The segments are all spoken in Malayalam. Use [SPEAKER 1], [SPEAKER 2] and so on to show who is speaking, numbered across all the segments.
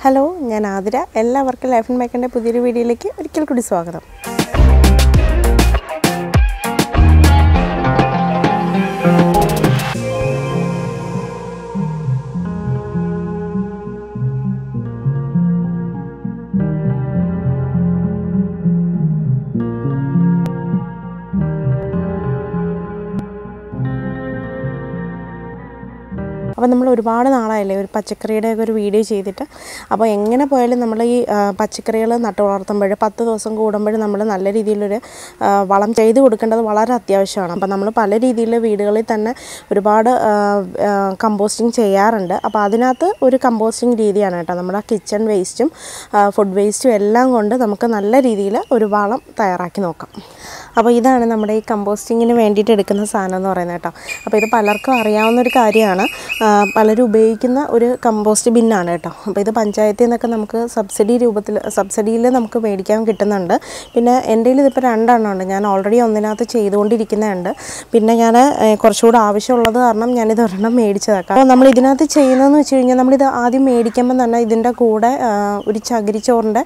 [SPEAKER 1] ഹലോ, ഞാൻ ആതിര. എല്ലാവർക്കും ലൈഫ് ആൻഡ് മേക്കറിൻ്റെ പുതിയൊരു വീഡിയോയിലേക്ക് ഒരിക്കൽ കൂടി സ്വാഗതം. അപ്പോൾ നമ്മൾ ഒരുപാട് നാളായില്ലേ ഒരു പച്ചക്കറിയുടെയൊക്കെ ഒരു വീഡിയോ ചെയ്തിട്ട്. അപ്പോൾ എങ്ങനെ പോയാലും നമ്മൾ ഈ പച്ചക്കറികൾ നട്ടു വളർത്തുമ്പോൾ 10 ദിവസം കൂടുമ്പോൾ നമ്മൾ നല്ല രീതിയിലൊരു വളം ചെയ്ത് കൊടുക്കേണ്ടത് വളരെ അത്യാവശ്യമാണ്. അപ്പോൾ നമ്മൾ പല രീതിയിൽ വീടുകളിൽ തന്നെ ഒരുപാട് കമ്പോസ്റ്റിംഗ് ചെയ്യാറുണ്ട്. അപ്പോൾ അതിനകത്ത് ഒരു കമ്പോസ്റ്റിംഗ് രീതിയാണ് കേട്ടോ, നമ്മുടെ കിച്ചൺ വേസ്റ്റും ഫുഡ് വേസ്റ്റും എല്ലാം കൊണ്ട് നമുക്ക് നല്ല രീതിയിൽ ഒരു വളം തയ്യാറാക്കി നോക്കാം. അപ്പോൾ ഇതാണ് നമ്മുടെ ഈ കമ്പോസ്റ്റിങ്ങിന് വേണ്ടിയിട്ട് എടുക്കുന്ന സാധനം എന്ന് പറയുന്നത് കേട്ടോ. അപ്പോൾ ഇത് പലർക്കും അറിയാവുന്നൊരു കാര്യമാണ്, പലരും ഉപയോഗിക്കുന്ന ഒരു കമ്പോസ്റ്റ് ബിന്നാണ് കേട്ടോ. അപ്പോൾ ഇത് പഞ്ചായത്തിൽ നിന്നൊക്കെ നമുക്ക് സബ്സിഡിയിൽ നമുക്ക് മേടിക്കാൻ കിട്ടുന്നുണ്ട്. പിന്നെ എൻ്റെ കയ്യിൽ ഇതിപ്പോൾ 2 എണ്ണം ഉണ്ട്. ഞാൻ ഓൾറെഡി ഒന്നിനകത്ത് ചെയ്തുകൊണ്ടിരിക്കുന്നുണ്ട്. പിന്നെ ഞാൻ കുറച്ചുകൂടെ ആവശ്യമുള്ളത് കാരണം ഞാനിത് ഒരെണ്ണം മേടിച്ചതാക്കാം. അപ്പോൾ നമ്മൾ ഇതിനകത്ത് ചെയ്യുന്നതെന്ന് വെച്ച് കഴിഞ്ഞാൽ, നമ്മളിത് ആദ്യം മേടിക്കുമ്പോൾ തന്നെ ഇതിൻ്റെ കൂടെ ഒരു ചകിരിച്ചോറിൻ്റെ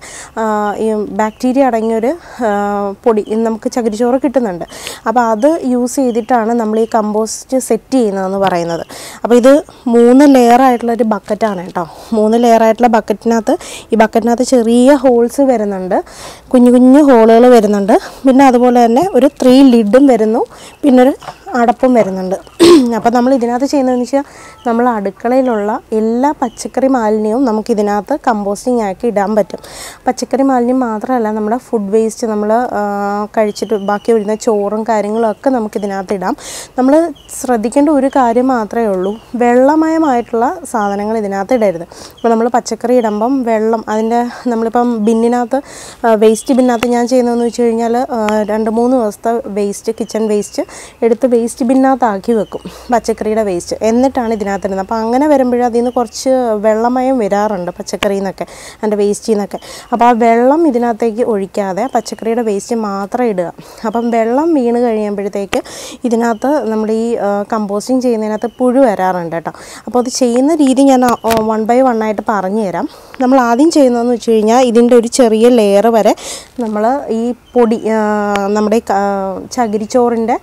[SPEAKER 1] ഈ ബാക്ടീരിയ അടങ്ങിയൊരു പൊടി നമുക്ക് ചകിരിച്ചോറ് കിട്ടുന്നുണ്ട്. അപ്പോൾ അത് യൂസ് ചെയ്തിട്ടാണ് നമ്മൾ ഈ കമ്പോസ്റ്റ് സെറ്റ് ചെയ്യുന്നതെന്ന് പറയുന്നത്. അപ്പോൾ ഇത് 3 ലെയറായിട്ടുള്ളൊരു ബക്കറ്റാണ് കേട്ടോ. 3 ലെയറായിട്ടുള്ള ബക്കറ്റിനകത്ത് ചെറിയ ഹോൾസ് വരുന്നുണ്ട്, കുഞ്ഞു കുഞ്ഞു ഹോളുകൾ വരുന്നുണ്ട്. പിന്നെ അതുപോലെ തന്നെ ഒരു 3 ലിഡും വരുന്നു, പിന്നെ ഒരു അടപ്പും വരുന്നുണ്ട്. അപ്പോൾ നമ്മൾ ഇതിനകത്ത് ചെയ്യുന്നതെന്ന് വെച്ചാൽ, നമ്മൾ അടുക്കളയിലുള്ള എല്ലാ പച്ചക്കറി മാലിന്യവും നമുക്കിതിനകത്ത് കമ്പോസ്റ്റിംഗ് ആക്കി ഇടാൻ പറ്റും. പച്ചക്കറി മാലിന്യം മാത്രമല്ല, നമ്മുടെ ഫുഡ് വേസ്റ്റ്, നമ്മൾ കഴിച്ചിട്ട് ബാക്കി വരുന്ന ചോറും കാര്യങ്ങളും ഒക്കെ നമുക്കിതിനകത്ത് ഇടാം. നമ്മൾ ശ്രദ്ധിക്കേണ്ട ഒരു കാര്യം മാത്രമേ ഉള്ളൂ, വെള്ളമയമായിട്ടുള്ള സാധനങ്ങൾ ഇതിനകത്ത് ഇടരുത്. അപ്പോൾ നമ്മൾ പച്ചക്കറി ഇടുമ്പം വെള്ളം, അതിൻ്റെ നമ്മളിപ്പം ബിന്നിനകത്ത് വേസ്റ്റ് ബിന്നിനകത്ത് ഞാൻ ചെയ്യുന്നതെന്ന് വെച്ച് കഴിഞ്ഞാൽ 2-3 ദിവസത്തെ വേസ്റ്റ്, കിച്ചൺ വേസ്റ്റ് എടുത്ത് വേസ്റ്റ് ബിന്നിനകത്താക്കി വെക്കും, പച്ചക്കറിയുടെ വേസ്റ്റ്. എന്നിട്ടാണ് ഇതിനകത്ത് ഇടുന്നത്. അപ്പോൾ അങ്ങനെ വരുമ്പോഴേ അതിൽ നിന്ന് കുറച്ച് വെള്ളമയം വരാറുണ്ട് പച്ചക്കറിയിൽ നിന്നൊക്കെ, അതിൻ്റെ വേസ്റ്റിൽ നിന്നൊക്കെ. അപ്പോൾ ആ വെള്ളം ഇതിനകത്തേക്ക് ഒഴിക്കാതെ പച്ചക്കറിയുടെ വേസ്റ്റ് മാത്രം ഇടുക. അപ്പം വെള്ളം വീണ് കഴിയുമ്പോഴത്തേക്ക് ഇതിനകത്ത് നമ്മൾ ഈ കമ്പോസ്റ്റിംഗ് ചെയ്യുന്നതിനകത്ത് പുഴു വരാറുണ്ട് കേട്ടോ. അപ്പോൾ അത് ചെയ്യുന്ന രീതി ഞാൻ 1 by 1 ആയിട്ട് പറഞ്ഞു തരാം. നമ്മൾ ആദ്യം ചെയ്യുന്നതെന്ന് വെച്ച് കഴിഞ്ഞാൽ, ഇതിൻ്റെ ഒരു ചെറിയ ലെയർ വരെ നമ്മൾ ഈ പൊടി, നമ്മുടെ ചകിരിച്ചോറിൻ്റെ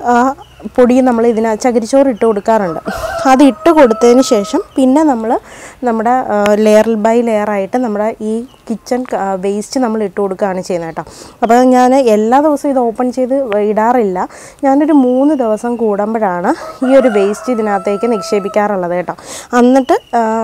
[SPEAKER 1] പൊടി നമ്മൾ ചകിരിച്ചോറ് ഇട്ട് കൊടുക്കാറുണ്ട്. അത് ഇട്ട് കൊടുത്തതിന് ശേഷം പിന്നെ നമ്മൾ നമ്മുടെ ലെയർ ബൈ ലെയറായിട്ട് നമ്മുടെ ഈ കിച്ചൺ വേസ്റ്റ് നമ്മൾ ഇട്ട് കൊടുക്കുകയാണ് ചെയ്യുന്നത് കേട്ടോ. അപ്പോൾ ഞാൻ എല്ലാ ദിവസവും ഇത് ഓപ്പൺ ചെയ്ത് ഇടാറില്ല. ഞാനൊരു 3 ദിവസം കൂടുമ്പോഴാണ് ഈ ഒരു വേസ്റ്റ് ഇതിനകത്തേക്ക് നിക്ഷേപിക്കാറുള്ളത് കേട്ടോ. എന്നിട്ട്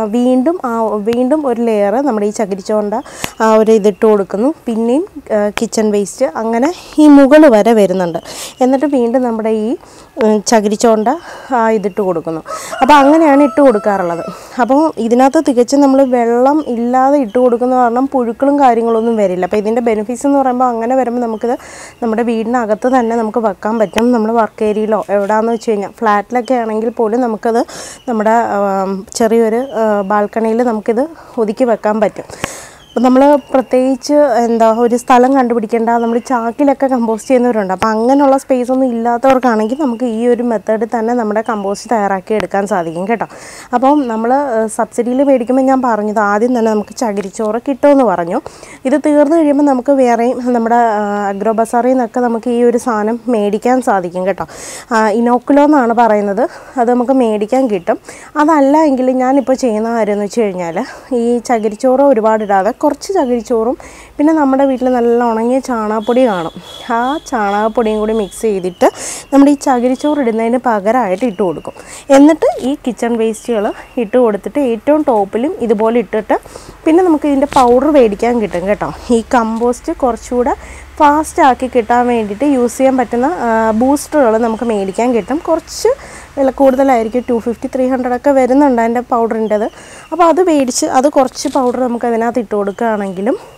[SPEAKER 1] വീണ്ടും ഒരു ലെയർ നമ്മുടെ ഈ ചകിരിച്ചോറിൻ്റെ ഒരു ഇതിട്ട് കൊടുക്കുന്നു, പിന്നെയും കിച്ചൺ വേസ്റ്റ്, അങ്ങനെ ഈ മുകൾ വരെ വരുന്നുണ്ട്. എന്നിട്ട് വീണ്ടും നമ്മുടെ ഈ ചകിരിച്ചോറിൻ്റെ ഇതിട്ട് കൊടുക്കുന്നു. അപ്പോൾ അങ്ങനെയാണ് ഇട്ട് കൊടുക്കാറുള്ളത്. അപ്പോൾ ഇതിനകത്ത് തികച്ചും നമ്മൾ വെള്ളം ഇല്ലാതെ ഇട്ട് കൊടുക്കുന്ന കാരണം പുഴുക്കളും കാര്യങ്ങളൊന്നും വരില്ല. അപ്പോൾ ഇതിൻ്റെ ബെനിഫിറ്റ്സ് എന്ന് പറയുമ്പോൾ, അങ്ങനെ വരുമ്പോൾ നമുക്കിത് നമ്മുടെ വീടിനകത്ത് തന്നെ നമുക്ക് വെക്കാൻ പറ്റും. നമ്മൾ വർക്ക് ഏരിയയിലോ എവിടെയാണെന്ന് വെച്ച് കഴിഞ്ഞാൽ, ഫ്ലാറ്റിലൊക്കെ ആണെങ്കിൽ പോലും നമുക്കത് നമ്മുടെ ചെറിയൊരു ബാൽക്കണിയിൽ നമുക്കിത് ഒതുക്കി വെക്കാൻ പറ്റും. അപ്പോൾ നമ്മൾ പ്രത്യേകിച്ച് ഒരു സ്ഥലം കണ്ടുപിടിക്കേണ്ട, നമ്മൾ ചാക്കിലൊക്കെ കമ്പോസ്റ്റ് ചെയ്യുന്നവരുണ്ട്. അപ്പോൾ അങ്ങനെയുള്ള സ്പേസ് ഒന്നും ഇല്ലാത്തവർക്കാണെങ്കിൽ നമുക്ക് ഈ ഒരു മെത്തേഡിൽ തന്നെ നമ്മുടെ കമ്പോസ്റ്റ് തയ്യാറാക്കി എടുക്കാൻ സാധിക്കും കേട്ടോ. അപ്പം നമ്മൾ സബ്സിഡിയിൽ മേടിക്കുമ്പോൾ ഞാൻ പറഞ്ഞത് ആദ്യം തന്നെ നമുക്ക് ചകിരിച്ചോറ് കിട്ടുമെന്ന് പറഞ്ഞു. ഇത് തീർന്നു കഴിയുമ്പോൾ നമുക്ക് വേറെയും നമ്മുടെ അഗ്രോ ബസാറിൽ നിന്നൊക്കെ നമുക്ക് ഈ ഒരു സാധനം മേടിക്കാൻ സാധിക്കും കേട്ടോ. ഇനോക്കുലോ എന്നാണ് പറയുന്നത്, അത് നമുക്ക് മേടിക്കാൻ കിട്ടും. അതല്ല എങ്കിൽ ഞാനിപ്പോൾ ചെയ്യുന്ന കാര്യം എന്ന് വെച്ച് കഴിഞ്ഞാൽ, ഈ ചകിരിച്ചോറ് ഒരുപാട് ഇടാതെ കുറച്ച് ചകിരിച്ചോറും പിന്നെ നമ്മുടെ വീട്ടിൽ നല്ല ഉണങ്ങിയ ചാണകപ്പൊടി കാണും, ആ ചാണകപ്പൊടിയും കൂടി മിക്സ് ചെയ്തിട്ട് നമ്മുടെ ഈ ചകിരിച്ചോറ് ഇടുന്നതിന് പകരമായിട്ട് ഇട്ട് കൊടുക്കും. എന്നിട്ട് ഈ കിച്ചൺ വേസ്റ്റുകൾ ഇട്ട് കൊടുത്തിട്ട് ഏറ്റവും ടോപ്പിലും ഇതുപോലെ ഇട്ടിട്ട് പിന്നെ നമുക്ക് ഇതിൻ്റെ പൗഡർ മേടിക്കാൻ കിട്ടും കേട്ടോ. ഈ കമ്പോസ്റ്റ് കുറച്ചുകൂടെ ഫാസ്റ്റാക്കി കിട്ടാൻ വേണ്ടിയിട്ട് യൂസ് ചെയ്യാൻ പറ്റുന്ന ബൂസ്റ്ററുകൾ നമുക്ക് മേടിക്കാൻ കിട്ടും. കുറച്ച് വില കൂടുതലായിരിക്കും, 250-300 ഒക്കെ വരുന്നുണ്ട് അതിൻ്റെ പൗഡറിൻ്റെത്. അപ്പോൾ അത് മേടിച്ച് അത് കുറച്ച് പൗഡർ നമുക്ക് അതിനകത്ത് ഇട്ട് കൊടുക്കുകയാണെങ്കിലും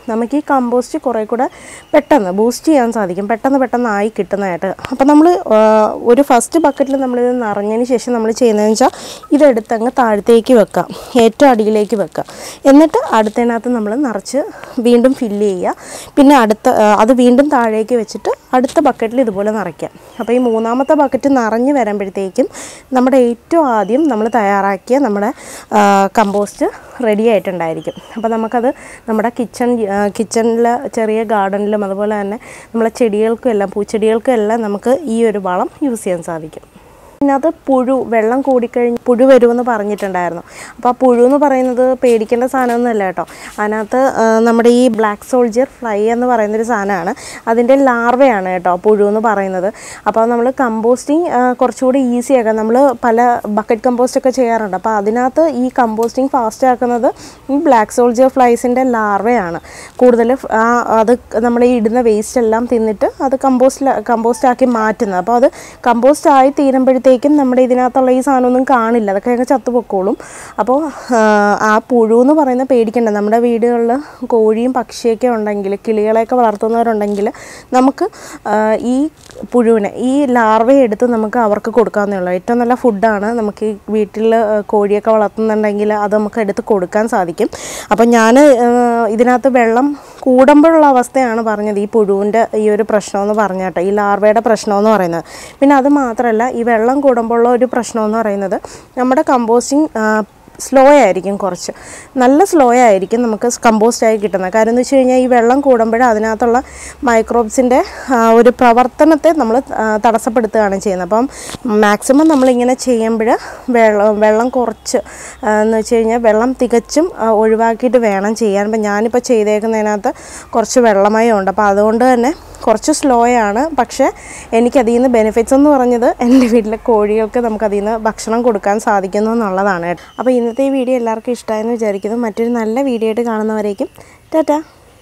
[SPEAKER 1] നമുക്ക് ഈ കമ്പോസ്റ്റ് കുറേ കൂടെ പെട്ടെന്ന് ബൂസ്റ്റ് ചെയ്യാൻ സാധിക്കും, പെട്ടെന്ന് ആയി കിട്ടുന്നതായിട്ട്. അപ്പോൾ നമ്മൾ ഒരു ഫസ്റ്റ് ബക്കറ്റിൽ നമ്മളിത് നിറഞ്ഞതിന് ശേഷം നമ്മൾ ചെയ്യുന്നതെന്ന് വെച്ചാൽ ഇതെടുത്തങ്ങ് താഴത്തേക്ക് വെക്കാം, ഏറ്റവും അടിയിലേക്ക് വെക്കാം. എന്നിട്ട് അടുത്തതിനകത്ത് നമ്മൾ നിറച്ച് വീണ്ടും ഫില്ല് ചെയ്യുക. പിന്നെ അത് വീണ്ടും താഴേക്ക് വെച്ചിട്ട് അടുത്ത ബക്കറ്റിൽ ഇതുപോലെ നിറയ്ക്കാം. അപ്പോൾ ഈ മൂന്നാമത്തെ ബക്കറ്റ് നിറഞ്ഞ് വരുമ്പോഴത്തേക്കും നമ്മുടെ ഏറ്റവും ആദ്യം നമ്മൾ തയ്യാറാക്കിയ നമ്മുടെ കമ്പോസ്റ്റ് റെഡി ആയിട്ടുണ്ടായിരിക്കും. അപ്പോൾ നമുക്കത് നമ്മുടെ കിച്ചണിൽ ചെറിയ ഗാർഡനിലും അതുപോലെ തന്നെ നമ്മളെ ചെടികൾക്കും എല്ലാം പൂച്ചെടികൾക്കും എല്ലാം നമുക്ക് ഈ ഒരു വളം യൂസ് ചെയ്യാൻ സാധിക്കും. അതിനകത്ത് വെള്ളം കൂടിക്കഴിഞ്ഞ് പുഴു വരുമെന്ന് പറഞ്ഞിട്ടുണ്ടായിരുന്നു. അപ്പോൾ ആ പുഴു എന്ന് പറയുന്നത് പേടിക്കേണ്ട സാധനമൊന്നുമല്ല കേട്ടോ. അതിനകത്ത് നമ്മുടെ ഈ ബ്ലാക്ക് സോൾജിയർ ഫ്ലൈ എന്ന് പറയുന്നൊരു സാധനമാണ്, അതിൻ്റെ ലാർവയാണ് കേട്ടോ പുഴു എന്ന് പറയുന്നത്. അപ്പോൾ നമ്മൾ കമ്പോസ്റ്റിംഗ് കുറച്ചുകൂടി ഈസി ആക്കാം. നമ്മൾ പല ബക്കറ്റ് കമ്പോസ്റ്റൊക്കെ ചെയ്യാറുണ്ട്. അപ്പോൾ അതിനകത്ത് ഈ കമ്പോസ്റ്റിംഗ് ഫാസ്റ്റ് ആക്കുന്നത് ഈ ബ്ലാക്ക് സോൾജിയർ ഫ്ലൈസിൻ്റെ ലാർവയാണ് കൂടുതൽ. അത് നമ്മൾ ഈ ഇടുന്ന വേസ്റ്റ് എല്ലാം തിന്നിട്ട് അത് കമ്പോസ്റ്റാക്കി മാറ്റുന്നത്. അപ്പോൾ അത് കമ്പോസ്റ്റ് ആയി തീരുമ്പോഴത്തേക്കും നമ്മുടെ ഇതിനകത്തുള്ള ഈ സാധനമൊന്നും കാണില്ല, അതൊക്കെ അങ്ങ് ചത്തുപൊക്കോളും. അപ്പോൾ ആ പുഴു എന്ന് പറയുന്നത് പേടിക്കണ്ട. നമ്മുടെ വീടുകളിൽ കോഴിയും പക്ഷിയൊക്കെ ഉണ്ടെങ്കിൽ, കിളികളെയൊക്കെ വളർത്തുന്നവരുണ്ടെങ്കിൽ നമുക്ക് ഈ പുഴുവിനെ, ഈ ലാർവയെ എടുത്ത് നമുക്ക് അവർക്ക് കൊടുക്കാവുന്നേ ഉള്ളൂ. ഏറ്റവും നല്ല ഫുഡാണ്. നമുക്ക് ഈ വീട്ടിൽ കോഴിയൊക്കെ വളർത്തുന്നുണ്ടെങ്കിൽ അത് നമുക്ക് എടുത്ത് കൊടുക്കാൻ സാധിക്കും. അപ്പം ഞാൻ ഇതിനകത്ത് വെള്ളം കൂടുമ്പോഴുള്ള അവസ്ഥയാണ് പറഞ്ഞത്, ഈ പുഴുവിൻ്റെ ഈ ഒരു പ്രശ്നമെന്ന് പറഞ്ഞാട്ടോ, ഈ ലാർവയുടെ പ്രശ്നമെന്ന് പറയുന്നത്. പിന്നെ അത് മാത്രമല്ല, ഈ വെള്ളം കൂടുമ്പോഴുള്ള ഒരു പ്രശ്നമെന്ന് പറയുന്നത് നമ്മുടെ കമ്പോസ്റ്റിംഗ് സ്ലോ ആയിരിക്കും, കുറച്ച് നല്ല സ്ലോ ആയിരിക്കും നമുക്ക് കമ്പോസ്റ്റായി കിട്ടുന്നത്. കാര്യം എന്ന് വെച്ച് കഴിഞ്ഞാൽ ഈ വെള്ളം കൂടുമ്പോൾ അതിനകത്തുള്ള മൈക്രോബ്സിൻ്റെ ഒരു പ്രവർത്തനത്തെ നമ്മൾ തടസ്സപ്പെടുത്തുകയാണ് ചെയ്യുന്നത്. അപ്പം മാക്സിമം നമ്മളിങ്ങനെ ചെയ്യുമ്പോൾ വെള്ളം കുറച്ച് എന്ന് വെച്ച് കഴിഞ്ഞാൽ വെള്ളം തികച്ചും ഒഴിവാക്കിയിട്ട് വേണം ചെയ്യാൻ. അപ്പം ഞാനിപ്പോൾ ചെയ്തേക്കുന്നതിനകത്ത് കുറച്ച് വെള്ളമയം ഉണ്ട്. അപ്പോൾ അതുകൊണ്ട് തന്നെ കുറച്ച് സ്ലോ ആണ്. പക്ഷേ എനിക്കതിൽ നിന്ന് ബെനിഫിറ്റ്സ് എന്ന് പറഞ്ഞത് എൻ്റെ വീട്ടിലെ കോഴികൾക്ക് നമുക്കതിൽ നിന്ന് ഭക്ഷണം കൊടുക്കാൻ സാധിക്കുന്നു എന്നുള്ളതാണ്. അപ്പോൾ ഇന്നത്തെ ഈ വീഡിയോ എല്ലാവർക്കും ഇഷ്ടമായെന്ന് വിചാരിക്കുന്നു. മറ്റൊരു നല്ല വീഡിയോ ആയിട്ട് കാണുന്നവരേക്കും ടാറ്റാ.